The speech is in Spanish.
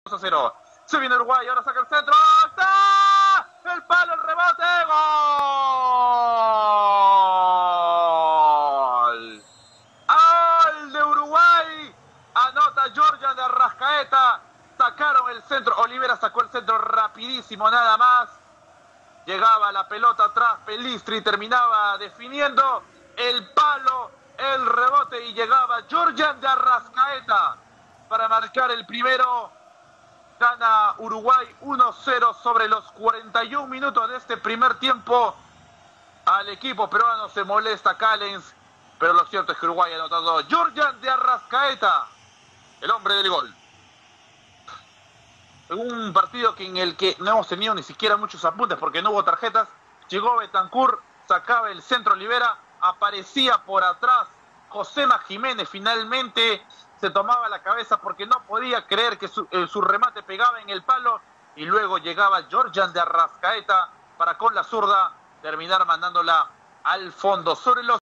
2-0. Se viene Uruguay, ahora saca el centro. ¡Está! El palo, el rebote. ¡Gol! ¡Al de Uruguay! Anota Georgian de Arrascaeta. Sacaron el centro. Olivera sacó el centro rapidísimo, nada más. Llegaba la pelota atrás. Pelistri terminaba definiendo. El palo, el rebote y llegaba Georgian de Arrascaeta para marcar el primero. Gana Uruguay 1-0 sobre los 41 minutos de este primer tiempo. Al equipo peruano se molesta Callens, pero lo cierto es que Uruguay ha anotado Georgian de Arrascaeta, el hombre del gol. En un partido en el que no hemos tenido ni siquiera muchos apuntes porque no hubo tarjetas. Llegó Bentancur, sacaba el centro Olivera, aparecía por atrás Josema Jiménez, finalmente se tomaba la cabeza porque no podía creer que su remate pegaba en el palo, y luego llegaba Georgian de Arrascaeta para con la zurda terminar mandándola al fondo. Sobre los